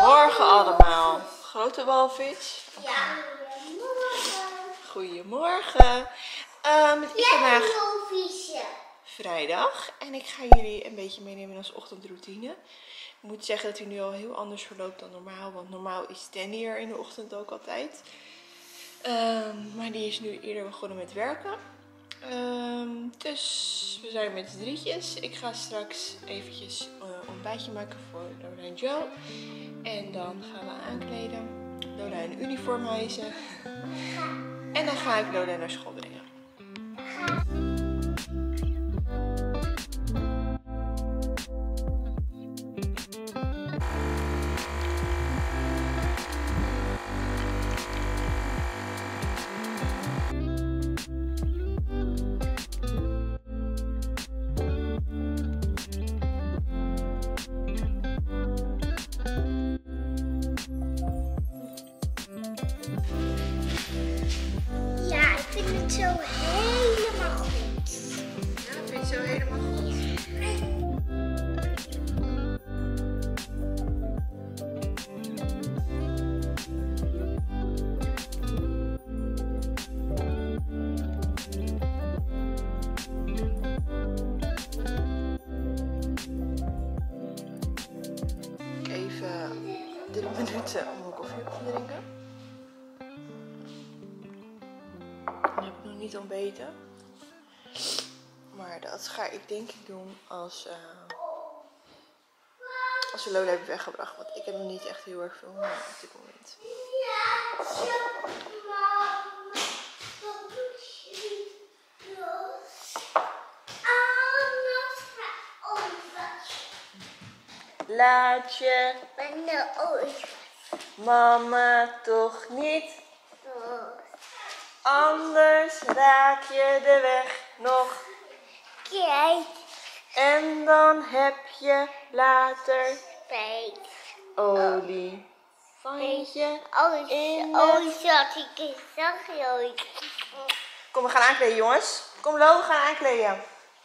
Goedemorgen allemaal. Grote walvis. Ja. Goedemorgen. Het is vandaag vrijdag en ik ga jullie een beetje meenemen in onze ochtendroutine. Ik moet zeggen dat hij nu al heel anders verloopt dan normaal, want normaal is Danny er in de ochtend ook altijd. Maar die is nu eerder begonnen met werken. Dus we zijn met z'n drietjes. Ik ga straks eventjes een ontbijtje maken voor Lola en Joe. En dan gaan we aankleden. Lola in uniform hijsen. En dan ga ik Lola naar school brengen. Zo helemaal goed. Ja, vind je het zo helemaal goed? Even 3 minuten om een koffie op te drinken. Ik heb nog niet ontbeten. Maar dat ga ik denk ik doen als we Lola hebben weggebracht. Want ik heb nog niet echt heel erg veel honger op dit moment. Laat je mama toch niet, anders raak je de weg nog. Kijk. En dan heb je later olie. Vand je in de... zat ik zag je ooit. Kom, we gaan aankleden, jongens. Kom, Lo, we gaan aankleden.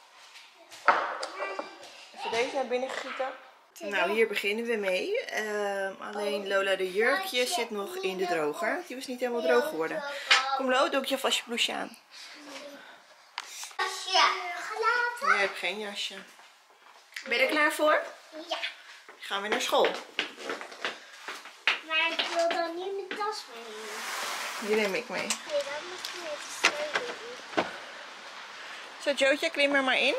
Even deze naar binnen gieten. Nou, hier beginnen we mee. Alleen Lola, de jurkje zit nog in de droger. Die was niet helemaal droog geworden. Kom, Lo, doe ik je vast je blouseje aan. Jasje. Gelaten? Je hebt geen jasje. Ben je er klaar voor? Ja. Gaan we naar school. Maar ik wil dan niet mijn tas meenemen. Die neem ik mee. Nee, dan moet je met de sleutel. Zo, Jootje, klim er maar in.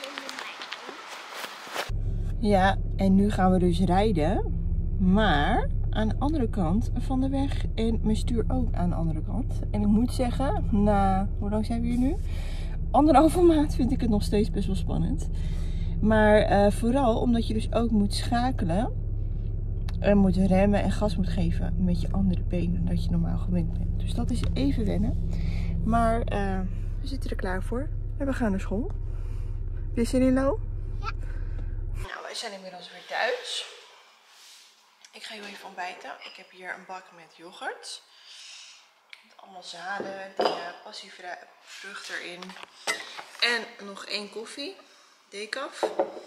Ja, en nu gaan we dus rijden. Maar aan de andere kant van de weg. En mijn stuur ook aan de andere kant. En ik moet zeggen, na, hoe lang zijn we hier nu? 1,5 maand vind ik het nog steeds best wel spannend. Maar vooral omdat je dus ook moet schakelen. En moet remmen en gas moet geven met je andere benen. Dat je normaal gewend bent. Dus dat is even wennen. Maar we zitten er klaar voor. En we gaan naar school. Heb je zin in, Lo? Ja. Nou, wij zijn inmiddels weer thuis. Ik ga heel even ontbijten. Ik heb hier een bak met yoghurt. Met allemaal zaden, dingen, passievrucht erin. En nog 1 koffie. Decaf.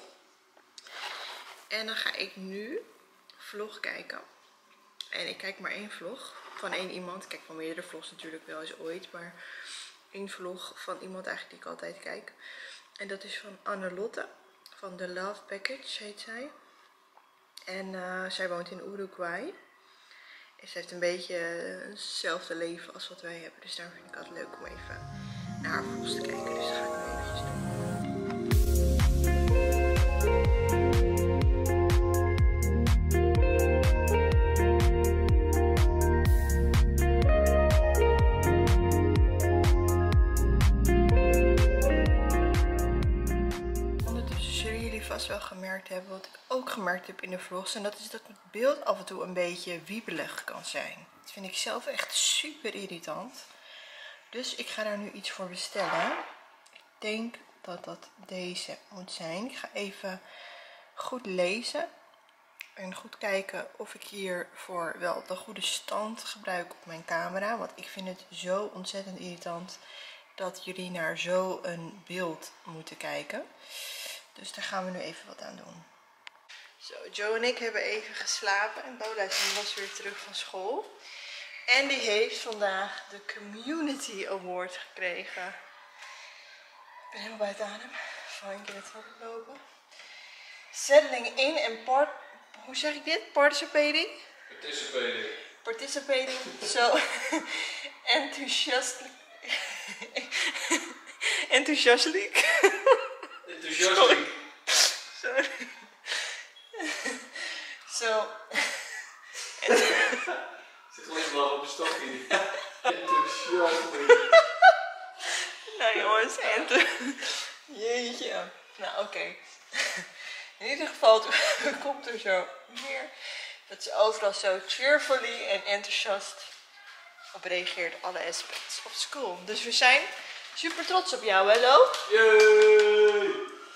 En dan ga ik nu vlog kijken. En ik kijk maar 1 vlog van 1 iemand. Ik kijk van meerdere vlogs natuurlijk wel eens ooit. Maar 1 vlog van iemand eigenlijk die ik altijd kijk. En dat is van Annelotte. Van The Love Package heet zij. En zij woont in Uruguay. En ze heeft een beetje hetzelfde leven als wat wij hebben. Dus daar vind ik het altijd leuk om even naar haar vlogs te kijken. Dus dat ga ik nu eventjes doen. Vast wel gemerkt hebben wat ik ook gemerkt heb in de vlogs, en dat is dat het beeld af en toe een beetje wiebelig kan zijn. Dat vind ik zelf echt super irritant. Dus ik ga daar nu iets voor bestellen. Ik denk dat dat deze moet zijn. Ik ga even goed lezen en goed kijken of ik hiervoor wel de goede stand gebruik op mijn camera, want ik vind het zo ontzettend irritant dat jullie naar zo'n beeld moeten kijken. Dus daar gaan we nu even wat aan doen. Zo, Joe en ik hebben even geslapen en Bola was weer terug van school. En die heeft vandaag de Community Award gekregen. Ik ben helemaal buiten adem. Van een keer het lopen. Settling in en hoe zeg ik dit? Participating? Participating. So enthusiastic. Enthusiastic. Sorry. Zo. Zit alleen maar op de stokje. Enthousiasme. Nou jongens, jeetje. Nou oké. In ieder geval komt er zo meer dat ze overal zo cheerfully en enthousiast op reageert alle aspects of school. Dus we zijn super trots op jou, hè Lo? Yay!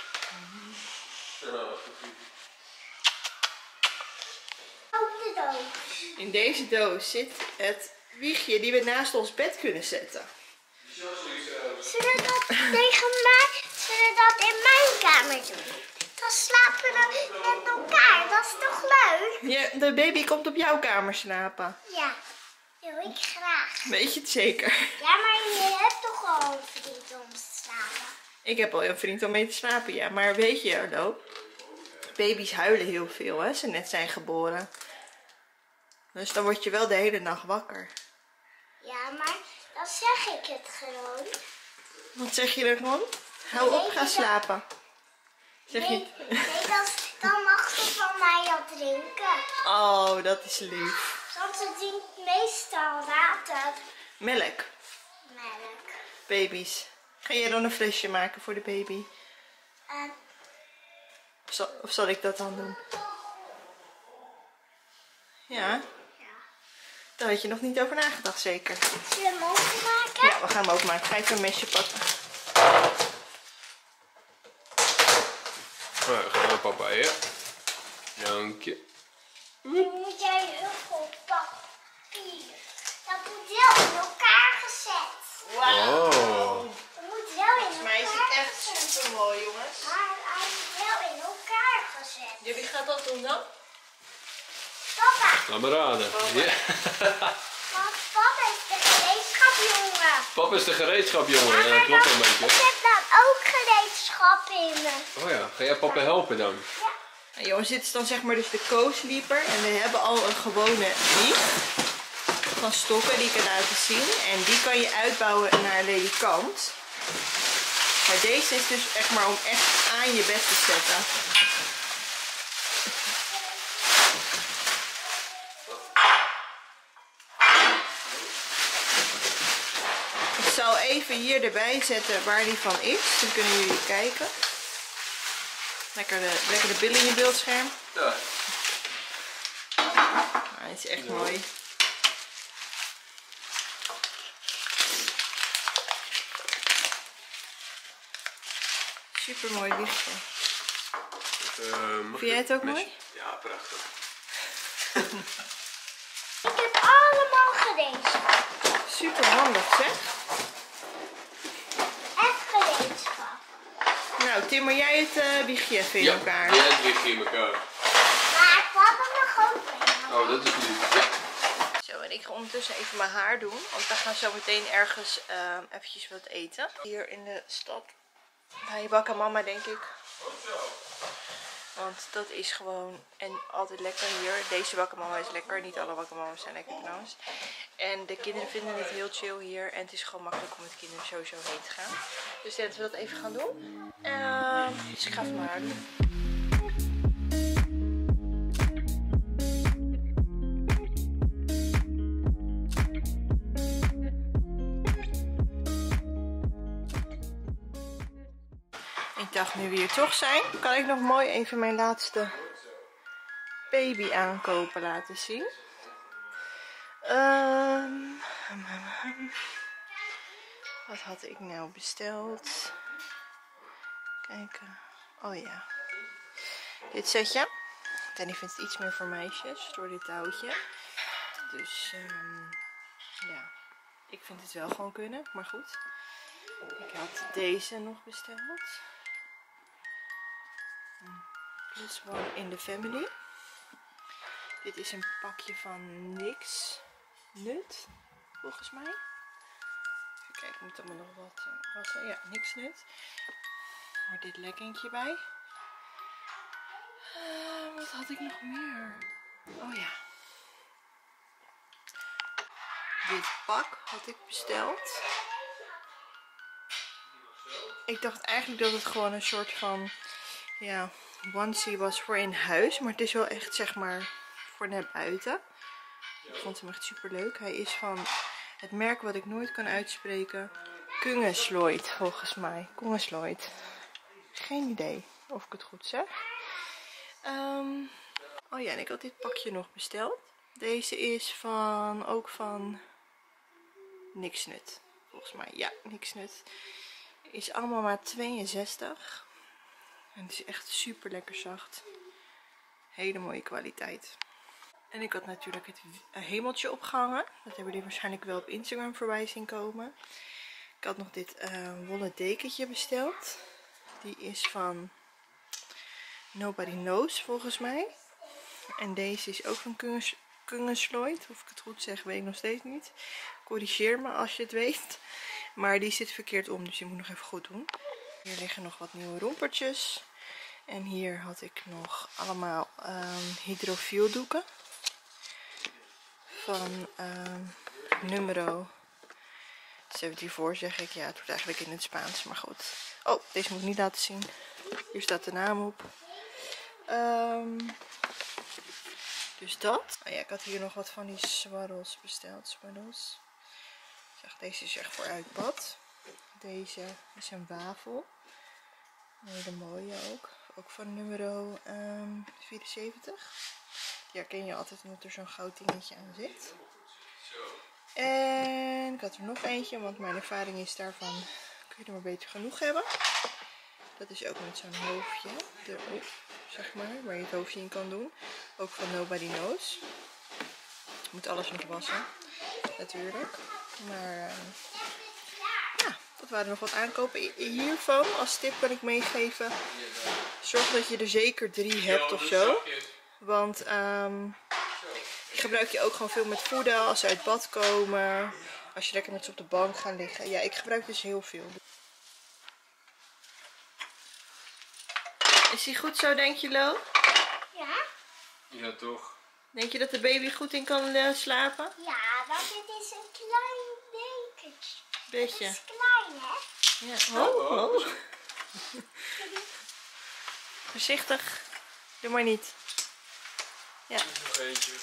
Ook de doos. In deze doos zit het wiegje die we naast ons bed kunnen zetten. Zullen we dat tegen mij, zullen we dat in mijn kamer doen? Dan slapen we met elkaar, dat is toch leuk? Ja, de baby komt op jouw kamer slapen. Ja, wil ik graag. Weet je het zeker? Ja, maar je hebt toch al een vriend om te slapen? Ik heb al een vriend om mee te slapen, ja. Maar weet je, Lo? Baby's huilen heel veel, hè? Ze net zijn geboren. Dus dan word je wel de hele nacht wakker. Ja, maar dan zeg ik het gewoon. Wat zeg je er gewoon? Hou op, ga slapen. Zeg je... Nee, dan mag ze van mij al drinken. Oh, dat is lief. Want ze drinkt meestal water. Melk. Melk. Baby's. Ga jij dan een flesje maken voor de baby? Of zal ik dat dan doen? Ja? Ja. Daar had je nog niet over nagedacht, zeker? Zullen we hem openmaken? Ja, we gaan hem openmaken. Ga even een mesje pakken. Nou, gaan we papa, ja. Dank je. Nu moet jij heel papier. Dat moet wel in elkaar gezet. Wauw. Oh. Dat moet wel in Volgens mij is elkaar het echt gezet. super mooi, jongens. Maar hij moet wel in elkaar gezet. Ja, wie gaat dat doen dan? Papa, Laat me raden. Ja. want papa is de gereedschapjongen. Papa is de gereedschapjongen. Ja, dat klopt wel een beetje. Ik heb dan ook gereedschap in me. Oh ja, ga jij papa helpen dan? Nou, jongens, dit is dan zeg maar dus de co-sleeper. En we hebben al een gewone wieg van stokken die ik kan laten zien. En die kan je uitbouwen naar een ledikant. Maar deze is dus echt maar om echt aan je bed te zetten. Ik zal even hier erbij zetten waar die van is. Dan kunnen jullie kijken. Lekker de billen in je beeldscherm. Ja. Hij is echt mooi. Super mooi wiegje. Vind jij het ook mooi? Ja, prachtig. Ik heb allemaal gereedschap. Super handig, zeg. En gereedschap. Nou, timmer jij het wiegje even in elkaar. Ja, het wiegje in elkaar. Maar papa mag ook mee. Oh, dat is lief. Ja. Zo, en ik ga ondertussen even mijn haar doen. Want we gaan zo meteen ergens eventjes wat eten. Hier in de stad. Bij Wakka Mama, denk ik. Want dat is gewoon en altijd lekker hier. Deze Wakka Mama is lekker. Niet alle Wakka Mama's zijn lekker trouwens. En de kinderen vinden het heel chill hier. En het is gewoon makkelijk om met kinderen sowieso heen te gaan. Dus ik denk dat we dat even gaan doen. Dus ik ga even mijn haar doen. Ik dacht, nu we hier toch zijn, kan ik nog mooi even mijn laatste baby aankopen laten zien. Wat had ik nou besteld? Kijken. Oh ja. Dit setje. Danny vindt het iets meer voor meisjes door dit touwtje. Dus ja. Ik vind het wel gewoon kunnen, maar goed. Ik had deze nog besteld. Plus one in the family. Dit is een pakje van Niks Nut, volgens mij. Even kijken, ik moet allemaal nog wat wassen. Ja, Niks Nut. Maar dit leggingje bij. Wat had ik nog meer? Oh ja. Dit pak had ik besteld. Ik dacht eigenlijk dat het gewoon een soort van, ja, onesie was voor in huis. Maar het is wel echt, zeg maar, voor net buiten. Ik vond hem echt super leuk. Hij is van het merk wat ik nooit kan uitspreken. Kungesloyd, volgens mij. Kungesloyd. Geen idee of ik het goed zeg. Oh ja, en ik had dit pakje nog besteld. Deze is ook van Niks Nut. Volgens mij, ja, Niks Nut. Is allemaal maar 62. En het is echt super lekker zacht. Hele mooie kwaliteit. En ik had natuurlijk het hemeltje opgehangen. Dat hebben jullie waarschijnlijk wel op Instagram voorbij zien komen. Ik had nog dit wollen dekentje besteld. Die is van Nobody Knows, volgens mij. En deze is ook van Kungesloyd. Of ik het goed zeg, weet ik nog steeds niet. Corrigeer me als je het weet. Maar die zit verkeerd om, dus die moet ik nog even goed doen. Hier liggen nog wat nieuwe rompertjes. En hier had ik nog allemaal hydrofieldoeken. Van Numero 74 zeg ik. Ja, het wordt eigenlijk in het Spaans, maar goed. Oh, deze moet ik niet laten zien. Hier staat de naam op. Dus dat. Oh ja, ik had hier nog wat van die swarrels besteld. Swarrels. Zeg, deze is echt voor uitbad. Deze is een wafel. Een hele mooie ook. Ook van Numero 74. Die herken je altijd omdat er zo'n goud dingetje aan zit. En ik had er nog eentje, want mijn ervaring is daarvan, kun je er maar beter genoeg hebben. Dat is ook met zo'n hoofdje erop, zeg maar, waar je het hoofdje in kan doen. Ook van Nobody Knows. Je moet alles nog wassen, natuurlijk. Maar ja, dat waren nog wat aankopen hiervan. Als tip kan ik meegeven, zorg dat je er zeker 3 hebt of zo. Want die gebruik je ook gewoon veel met voeden als ze uit bad komen. Als je lekker met ze op de bank gaan liggen. Ja, ik gebruik dus heel veel. Is die goed zo, denk je, Lo? Ja? Ja, toch? Denk je dat de baby goed in kan slapen? Ja, want dit is een klein dekentje. Beetje. Het is klein, hè? Ja. Oh. Voorzichtig. Doe maar niet. Ja. Nog eentje.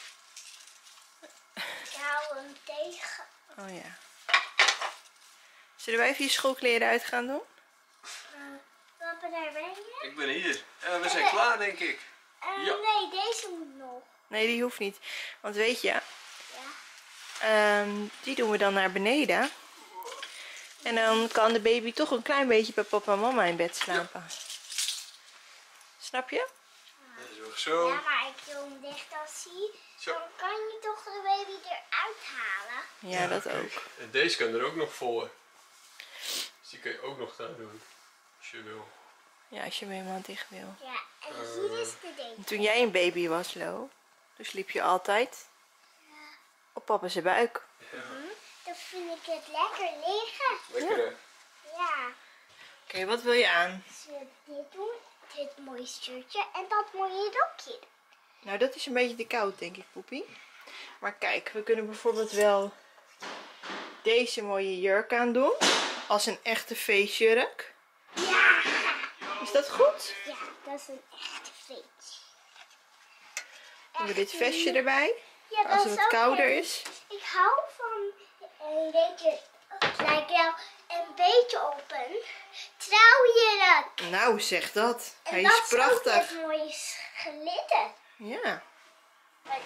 Ik hou hem tegen. Oh ja. Zullen wij even je schoolkleren uit gaan doen? Papa, daar ben je? Ik ben hier. Ja, we zijn klaar, denk ik. Ja. Nee, deze moet nog. Nee, die hoeft niet. Want weet je, Ja. die doen we dan naar beneden. En dan kan de baby toch een klein beetje bij papa en mama in bed slapen. Ja. Snap je? Dat is ook zo. Ja, maar ik wil hem dicht als zie. Zo. Dan kan je toch de baby eruit halen. Ja, dat kijk. ook. En deze kan er ook nog voor. Dus die kan je ook nog daar doen. Als je wil. Ja, als je hem helemaal dicht wil. Ja, en hier is de deken. Toen jij een baby was, Lo, dus liep je altijd op papa zijn buik. Dan vind ik het lekker liggen. Lekker hè? Ja. Oké, wat wil je aan? Zullen we dit doen? Dit mooie shirtje en dat mooie rokje. Nou, dat is een beetje te koud, denk ik, Poepie. Maar kijk, we kunnen bijvoorbeeld wel deze mooie jurk aan doen. Als een echte feestjurk. Ja. Is dat goed? Ja, dat is een echte feestje. Doen we dit vestje erbij. Ja, dat Als is het wat ook kouder leuk. is. Ik hou van een beetje, het lijkt wel een beetje op een trouwjurk. Nou, zeg dat. En Hij dat is prachtig. ook met mooie glitter. Ja. Nou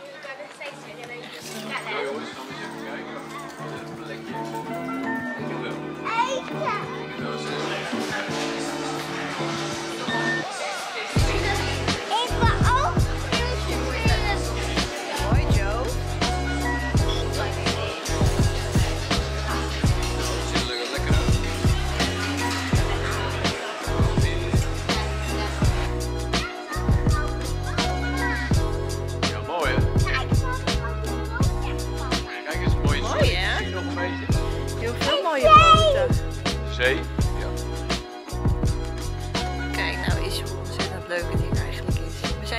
jongens, gaan we eens even kijken. Een plekje. Ik heb wel. Eten. Ik heb wel zin. Ik wil ook filmpjes. Hoi, Joe. Ziet er lekker uit.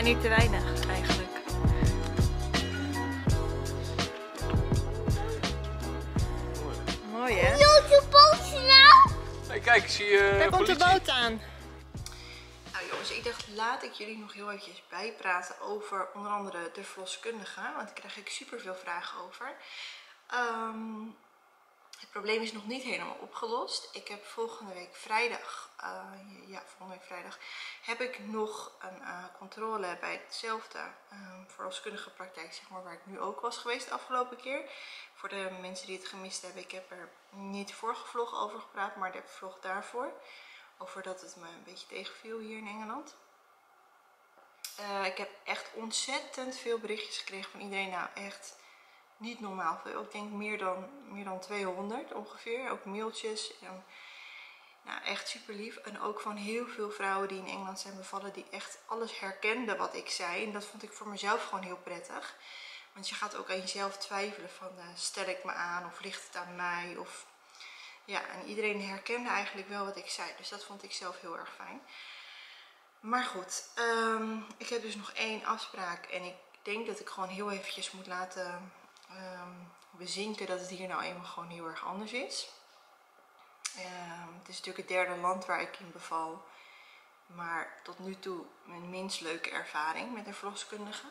niet te weinig eigenlijk. Mooi hè? Jootje bootje nou? Hey, kijk, zie je Daar komt de politie? boot aan. Nou jongens, ik dacht laat ik jullie nog heel eventjes bijpraten over onder andere de verloskundige. Want daar krijg ik super veel vragen over. Het probleem is nog niet helemaal opgelost. Ik heb volgende week vrijdag, heb ik nog een controle bij hetzelfde verloskundige praktijk, zeg maar, waar ik nu ook was geweest de afgelopen keer. Voor de mensen die het gemist hebben, ik heb er niet vorige vlog over gepraat, maar de vlog daarvoor. Over dat het me een beetje tegenviel hier in Engeland. Ik heb echt ontzettend veel berichtjes gekregen van iedereen. Nou echt niet normaal veel. Ik denk meer dan 200 ongeveer. Ook mailtjes. En, nou echt super lief. En ook van heel veel vrouwen die in Engeland zijn bevallen. Die echt alles herkenden wat ik zei. En dat vond ik voor mezelf gewoon heel prettig. Want je gaat ook aan jezelf twijfelen van stel ik me aan of ligt het aan mij of... Ja, en iedereen herkende eigenlijk wel wat ik zei. Dus dat vond ik zelf heel erg fijn. Maar goed, ik heb dus nog 1 afspraak. En ik denk dat ik gewoon heel eventjes moet laten bezinken dat het hier nou eenmaal gewoon heel erg anders is. Het is natuurlijk het 3e land waar ik in beval. Maar tot nu toe mijn minst leuke ervaring met een verloskundige.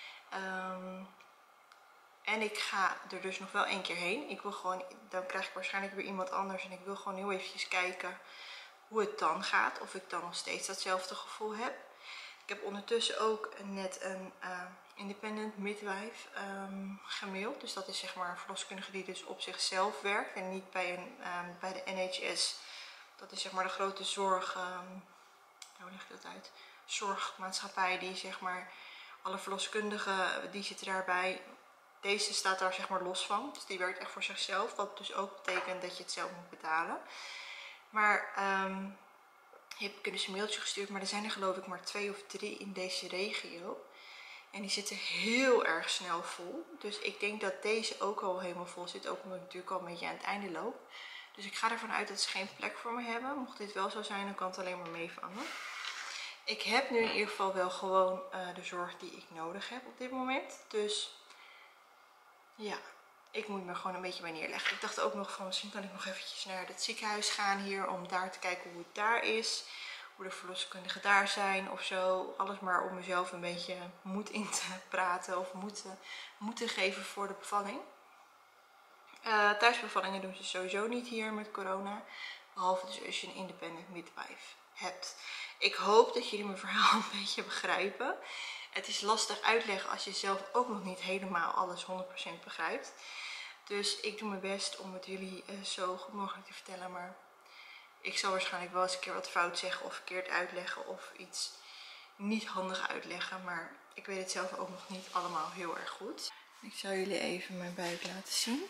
En ik ga er dus nog wel 1 keer heen. Ik wil gewoon, dan krijg ik waarschijnlijk weer iemand anders. En ik wil gewoon heel eventjes kijken hoe het dan gaat. Of ik dan nog steeds datzelfde gevoel heb. Ik heb ondertussen ook net een independent midwife gemaild. Dus dat is zeg maar een verloskundige die dus op zichzelf werkt. En niet bij, bij de NHS. Dat is zeg maar de grote zorg... hoe leg ik dat uit? Zorgmaatschappij die zeg maar... Alle verloskundigen die zitten daarbij... Deze staat daar zeg maar los van. Dus die werkt echt voor zichzelf. Wat dus ook betekent dat je het zelf moet betalen. Maar heb ik dus een mailtje gestuurd. Maar er zijn er geloof ik maar 2 of 3 in deze regio. En die zitten heel erg snel vol. Dus ik denk dat deze ook al helemaal vol zit. Ook omdat ik natuurlijk al een beetje aan het einde loop. Dus ik ga ervan uit dat ze geen plek voor me hebben. Mocht dit wel zo zijn, dan kan het alleen maar meevangen. Ik heb nu in ieder geval wel gewoon de zorg die ik nodig heb op dit moment. Dus... ja, ik moet me gewoon een beetje bij neerleggen. Ik dacht ook nog van misschien kan ik nog eventjes naar het ziekenhuis gaan hier. Om daar te kijken hoe het daar is. Hoe de verloskundigen daar zijn of zo. Alles maar om mezelf een beetje moed in te praten. Of moed te geven voor de bevalling. Thuisbevallingen doen ze sowieso niet hier met corona. Behalve dus als je een independent midwife hebt. Ik hoop dat jullie mijn verhaal een beetje begrijpen. Het is lastig uitleggen als je zelf ook nog niet helemaal alles 100% begrijpt. Dus ik doe mijn best om het jullie zo goed mogelijk te vertellen. Maar ik zal waarschijnlijk wel eens een keer wat fout zeggen of verkeerd uitleggen. Of iets niet handig uitleggen. Maar ik weet het zelf ook nog niet allemaal heel erg goed. Ik zal jullie even mijn buik laten zien.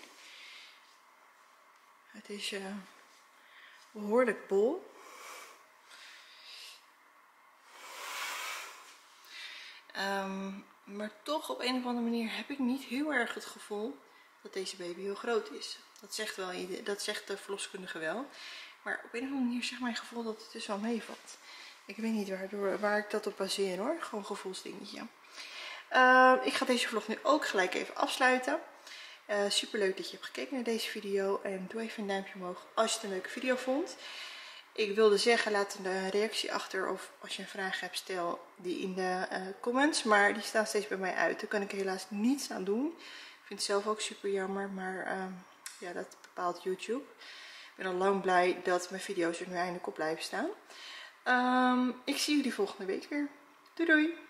Het is behoorlijk bol. Maar toch op een of andere manier heb ik niet heel erg het gevoel dat deze baby heel groot is. Dat zegt de verloskundige wel. Maar op een of andere manier zegt mijn gevoel dat het dus wel meevalt. Ik weet niet waar ik dat op baseer hoor. Gewoon een gevoelsdingetje. Ik ga deze vlog nu ook gelijk even afsluiten. Super leuk dat je hebt gekeken naar deze video. En doe even een duimpje omhoog als je het een leuke video vond. Ik wilde zeggen, laat een reactie achter of als je een vraag hebt, stel die in de comments. Maar die staan steeds bij mij uit. Daar kan ik helaas niets aan doen. Ik vind het zelf ook super jammer, maar ja, dat bepaalt YouTube. Ik ben al lang blij dat mijn video's er nu eindelijk op blijven staan. Ik zie jullie volgende week weer. Doei doei!